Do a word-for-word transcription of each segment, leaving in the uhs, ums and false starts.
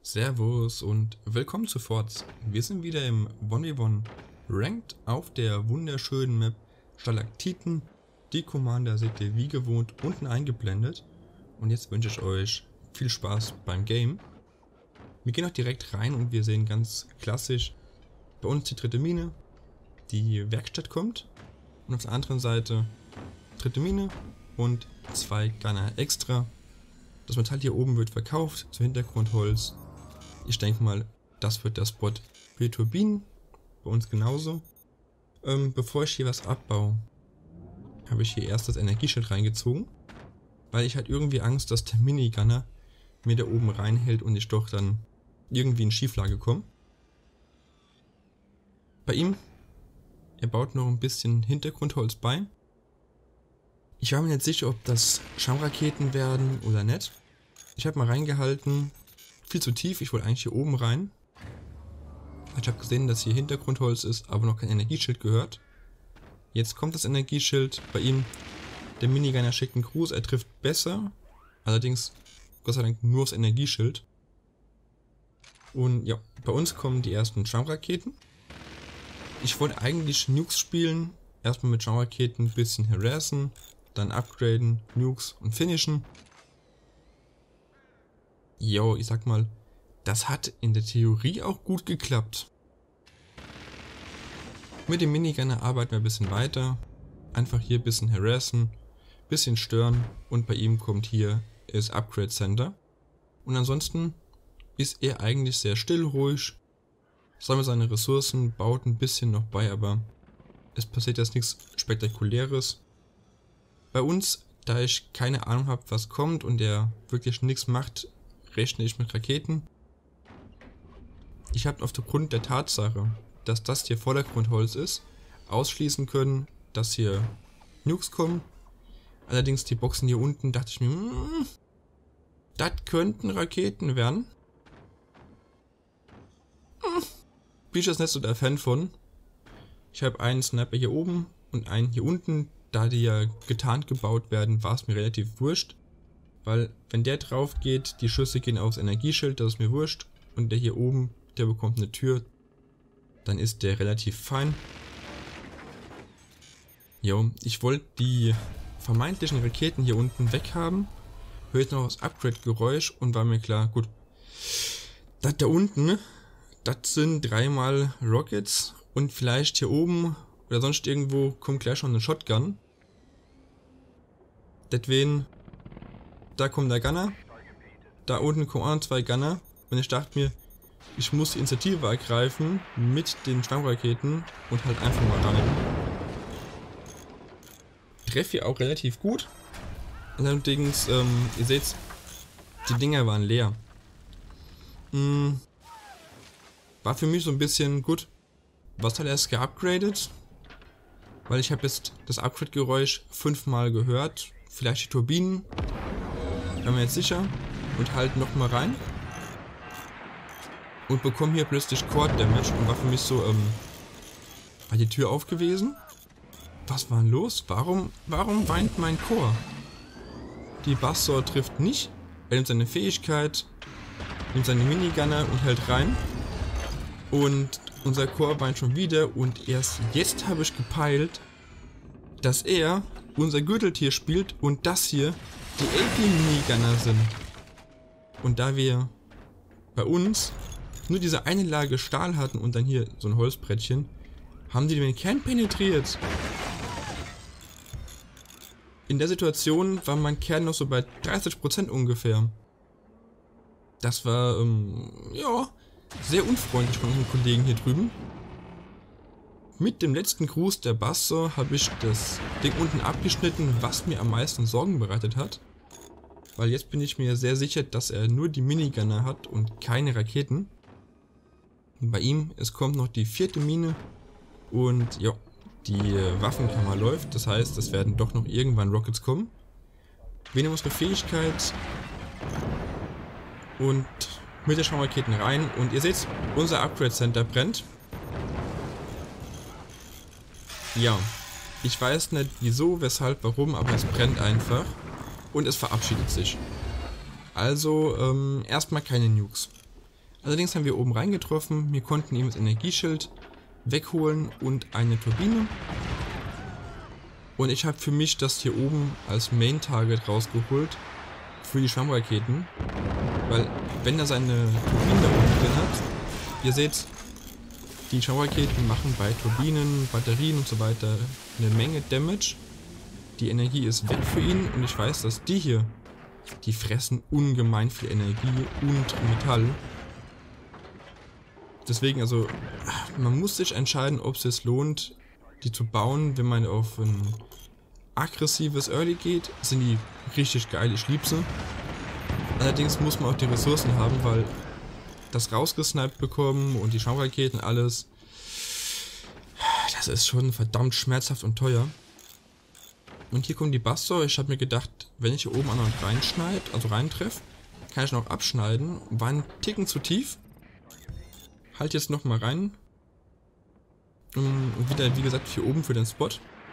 Servus und willkommen zu Forts. Wir sind wieder im eins gegen eins Ranked auf der wunderschönen Map Stalaktiten. Die Commander seht ihr wie gewohnt unten eingeblendet. Und jetzt wünsche ich euch viel Spaß beim Game. Wir gehen auch direkt rein und wir sehen ganz klassisch bei uns die dritte Mine, die Werkstatt kommt. Und auf der anderen Seite dritte Mine und zwei Gunner extra. Das Metall hier oben wird verkauft zum Hintergrundholz. Ich denke mal, das wird der Spot für die Turbinen. Bei uns genauso. Ähm, bevor ich hier was abbaue, habe ich hier erst das Energieschild reingezogen. Weil ich halt irgendwie Angst, dass der Minigunner mir da oben reinhält und ich doch dann irgendwie in Schieflage komme. Bei ihm, er baut noch ein bisschen Hintergrundholz bei. Ich war mir nicht sicher, ob das Schaumraketen werden oder nicht. Ich habe mal reingehalten. Viel zu tief, ich wollte eigentlich hier oben rein. Ich habe gesehen, dass hier Hintergrundholz ist, aber noch kein Energieschild gehört. Jetzt kommt das Energieschild bei ihm. Der Minigunner schickt einen Gruß, er trifft besser. Allerdings, Gott sei Dank, nur aufs Energieschild. Und ja, bei uns kommen die ersten Schaumraketen. Ich wollte eigentlich Nukes spielen. Erstmal mit Schaumraketen ein bisschen harassen. Dann upgraden, Nukes und finishen. Jo, ich sag mal, das hat in der Theorie auch gut geklappt. Mit dem Minigunner arbeiten wir ein bisschen weiter. Einfach hier ein bisschen harassen, bisschen stören und bei ihm kommt hier das Upgrade Center. Und ansonsten ist er eigentlich sehr still, ruhig, sammelt seine Ressourcen, baut ein bisschen noch bei, aber es passiert jetzt nichts Spektakuläres. Bei uns, da ich keine Ahnung habe, was kommt und er wirklich nichts macht, rechne ich mit Raketen. Ich habe aufgrund der Tatsache, dass das hier Vordergrundholz ist, ausschließen können, dass hier Nukes kommen. Allerdings die Boxen hier unten, dachte ich mir, mm, das könnten Raketen werden. Mm, bin ich jetzt nicht so der Fan von. Ich habe einen Sniper hier oben und einen hier unten. Da die ja getarnt gebaut werden, war es mir relativ wurscht. Weil wenn der drauf geht, die Schüsse gehen aufs Energieschild, das ist mir wurscht. Und der hier oben, der bekommt eine Tür. Dann ist der relativ fein. Jo, ich wollte die vermeintlichen Raketen hier unten weghaben. Hört noch das Upgrade-Geräusch und war mir klar, gut. Das da unten, das sind dreimal Rockets. Und vielleicht hier oben oder sonst irgendwo kommt gleich schon eine Shotgun. Deswegen, da kommt der Gunner. Da unten kommen auch noch zwei Gunner. Und ich dachte mir, ich muss die Initiative ergreifen mit den Stammraketen und halt einfach mal rein. Treffe hier auch relativ gut. Allerdings, ähm, ihr seht, die Dinger waren leer. Hm, war für mich so ein bisschen gut. Was hat er erst geupgradet? Weil ich habe jetzt das Upgrade-Geräusch fünfmal gehört. Vielleicht die Turbinen. Bin mir jetzt sicher. Und halt nochmal rein. Und bekomme hier plötzlich Core Damage. Und war für mich so, ähm... war die Tür auf gewesen? Was war denn los? Warum, warum weint mein Core? Die Bassor trifft nicht. Er nimmt seine Fähigkeit. Nimmt seine Minigunner und hält rein. Und unser Core weint schon wieder. Und erst jetzt habe ich gepeilt, dass er unser Gürteltier spielt und das hier die A P-Minigunner sind. Und da wir bei uns nur diese eine Lage Stahl hatten und dann hier so ein Holzbrettchen, haben die den Kern penetriert. In der Situation war mein Kern noch so bei dreißig Prozent ungefähr. Das war, ähm, ja, sehr unfreundlich von unseren Kollegen hier drüben. Mit dem letzten Gruß der Basso habe ich das Ding unten abgeschnitten, was mir am meisten Sorgen bereitet hat. Weil jetzt bin ich mir sehr sicher, dass er nur die Minigunner hat und keine Raketen. Und bei ihm, es kommt noch die vierte Mine und ja, die Waffenkammer läuft. Das heißt, es werden doch noch irgendwann Rockets kommen. Wir nehmen unsere Fähigkeit und mit der Schaumraketen rein. Und ihr seht, unser Upgrade Center brennt. Ja, ich weiß nicht wieso, weshalb, warum, aber es brennt einfach und es verabschiedet sich. Also ähm, erstmal keine Nukes. Allerdings haben wir oben reingetroffen, wir konnten ihm das Energieschild wegholen und eine Turbine. Und ich habe für mich das hier oben als Main Target rausgeholt für die Schwammraketen. Weil wenn er seine Turbinen da oben drin hat, ihr seht, die Schwammraketen machen bei Turbinen, Batterien und so weiter eine Menge Damage. Die Energie ist weg für ihn und ich weiß, dass die hier, die fressen ungemein viel Energie und Metall. Deswegen, also, man muss sich entscheiden, ob es sich lohnt, die zu bauen. Wenn man auf ein aggressives Early geht, sind die richtig geil, ich liebe sie. Allerdings muss man auch die Ressourcen haben, weil das rausgesniped bekommen und die Schaumraketen, alles, das ist schon verdammt schmerzhaft und teuer. Und hier kommen die Buster. Ich habe mir gedacht, wenn ich hier oben an und reinschneide, also reintreffe, kann ich noch abschneiden. War ein Ticken zu tief. Halt jetzt nochmal rein. Und wieder, wie gesagt, hier oben für den Spot.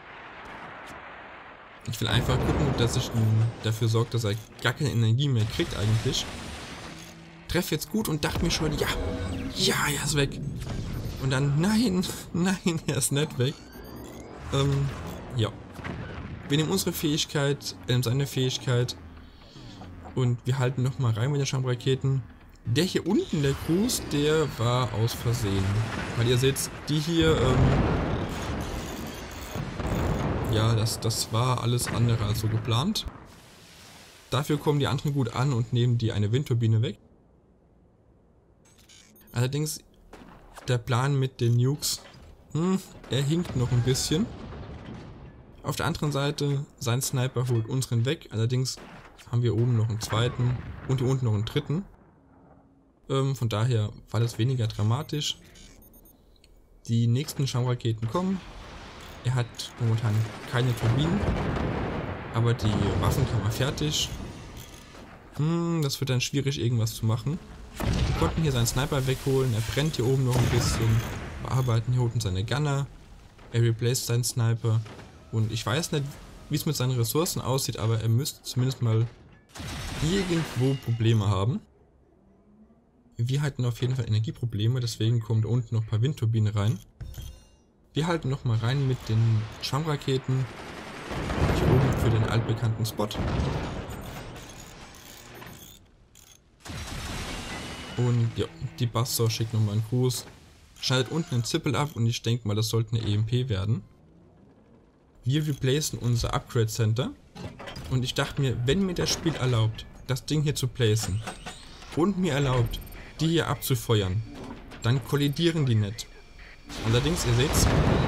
Ich will einfach gucken, dass ich dafür sorge, dass er gar keine Energie mehr kriegt eigentlich. Treffe jetzt gut und dachte mir schon, ja, ja, er ist weg. Und dann, nein, nein, er ist nicht weg. Ähm, ja. Wir nehmen unsere Fähigkeit, er nimmt seine Fähigkeit. Und wir halten nochmal rein mit den Schaumraketen. Der hier unten, der Cruise, der war aus Versehen. Weil ihr seht, die hier, ähm, ja, das, das war alles andere als so geplant. Dafür kommen die anderen gut an und nehmen die eine Windturbine weg. Allerdings, der Plan mit den Nukes, hm, er hinkt noch ein bisschen. Auf der anderen Seite, sein Sniper holt unseren weg. Allerdings haben wir oben noch einen zweiten und hier unten noch einen dritten. Ähm, von daher war das weniger dramatisch. Die nächsten Schaumraketen kommen. Er hat momentan keine Turbinen, aber die Waffenkammer fertig. Hm, das wird dann schwierig, irgendwas zu machen. Wir konnten hier seinen Sniper wegholen. Er brennt hier oben noch ein bisschen. Bearbeiten hier unten seine Gunner. Er replaced seinen Sniper. Und ich weiß nicht, wie es mit seinen Ressourcen aussieht, aber er müsste zumindest mal irgendwo Probleme haben. Wir hatten auf jeden Fall Energieprobleme, deswegen kommen da unten noch ein paar Windturbinen rein. Wir halten noch mal rein mit den Schwammraketen. Hier oben für den altbekannten Spot. Und ja, die Buster schickt nochmal einen Gruß. Schneidet unten einen Zippel ab und ich denke mal, das sollte eine E M P werden. Wir replacen unser Upgrade Center. Und ich dachte mir, wenn mir das Spiel erlaubt, das Ding hier zu placen und mir erlaubt, die hier abzufeuern, dann kollidieren die nicht. Allerdings, ihr seht's,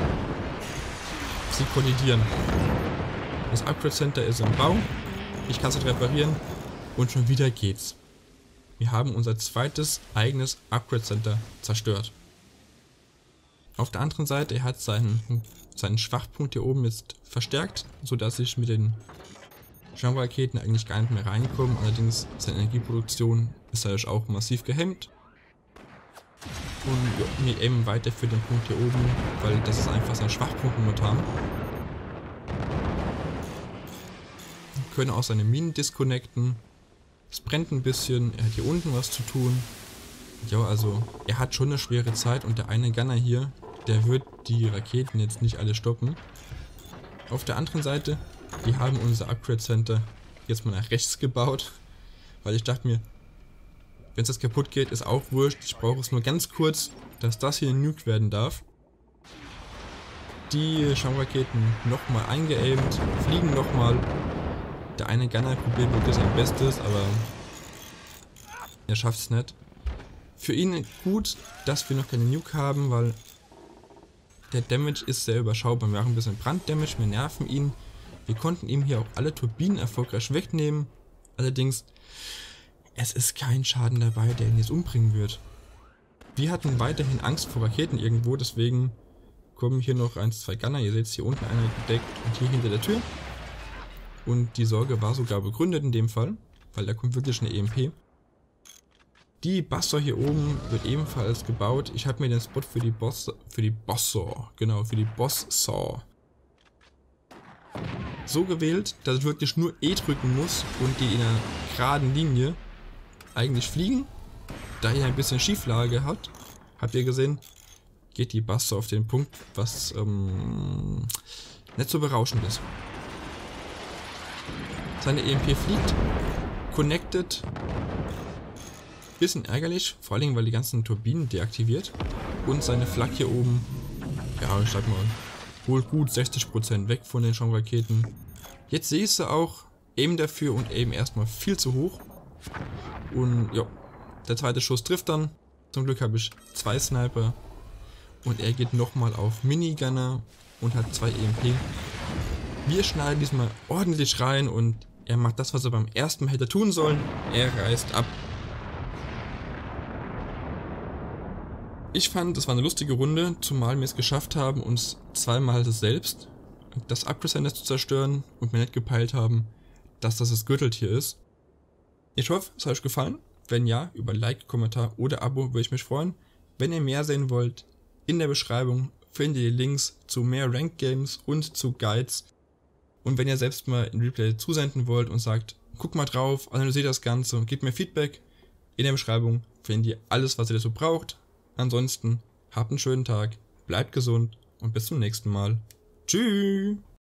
sie kollidieren. Das Upgrade Center ist im Bau, ich kann es nicht reparieren und schon wieder geht's. Wir haben unser zweites eigenes Upgrade Center zerstört. Auf der anderen Seite, er hat seinen, seinen Schwachpunkt hier oben jetzt verstärkt, sodass ich mit den Schaumraketen eigentlich gar nicht mehr reinkomme. Allerdings seine Energieproduktion ist dadurch auch massiv gehemmt. Und ja, wir aimen weiter für den Punkt hier oben, weil das ist einfach sein Schwachpunkt momentan. Wir können auch seine Minen disconnecten. Es brennt ein bisschen, er hat hier unten was zu tun. Ja, also er hat schon eine schwere Zeit und der eine Gunner hier, der wird die Raketen jetzt nicht alle stoppen. Auf der anderen Seite, wir haben unser Upgrade Center jetzt mal nach rechts gebaut, weil ich dachte mir, wenn es jetzt kaputt geht, ist auch wurscht. Ich brauche es nur ganz kurz, dass das hier nuked werden darf. Die Schaumraketen nochmal eingeaimt, fliegen nochmal. Der eine Gunner probiert wirklich sein Bestes, aber er schafft es nicht. Für ihn gut, dass wir noch keine Nuke haben, weil der Damage ist sehr überschaubar. Wir machen ein bisschen Branddamage, wir nerven ihn. Wir konnten ihm hier auch alle Turbinen erfolgreich wegnehmen. Allerdings, es ist kein Schaden dabei, der ihn jetzt umbringen wird. Wir hatten weiterhin Angst vor Raketen irgendwo, deswegen kommen hier noch ein, zwei Gunner. Ihr seht hier unten einer gedeckt und hier hinter der Tür. Und die Sorge war sogar begründet in dem Fall, weil da kommt wirklich eine E M P. Die Buster hier oben wird ebenfalls gebaut. Ich habe mir den Spot für die Boss, für die Boss-Saw, genau, für die Boss-Saw so gewählt, dass ich wirklich nur E drücken muss und die in einer geraden Linie eigentlich fliegen. da er ein bisschen Schieflage hat, habt ihr gesehen, geht die Buster auf den Punkt, was ähm, nicht so berauschend ist. Seine E M P fliegt, connected, bisschen ärgerlich, vor allem weil die ganzen Turbinen deaktiviert und seine Flak hier oben, ja ich sag mal, holt gut sechzig Prozent weg von den Schauraketen. Jetzt sehe ich sie auch, Aim dafür und Aim erstmal viel zu hoch und ja, der zweite Schuss trifft dann, zum Glück habe ich zwei Sniper und er geht nochmal auf Minigunner und hat zwei E M P. Wir schneiden diesmal ordentlich rein und er macht das, was er beim ersten Mal hätte tun sollen, er reißt ab. Ich fand, es war eine lustige Runde, zumal wir es geschafft haben, uns zweimal selbst das Upgrade-Center zu zerstören und mir nicht gepeilt haben, dass das das Gürteltier ist. Ich hoffe, es hat euch gefallen. Wenn ja, über Like, Kommentar oder Abo würde ich mich freuen. Wenn ihr mehr sehen wollt, in der Beschreibung findet ihr Links zu mehr Ranked Games und zu Guides. Und wenn ihr selbst mal ein Replay zusenden wollt und sagt, guck mal drauf, analysiert das Ganze und gebt mir Feedback, in der Beschreibung findet ihr alles, was ihr dazu braucht. Ansonsten, habt einen schönen Tag, bleibt gesund und bis zum nächsten Mal. Tschüss!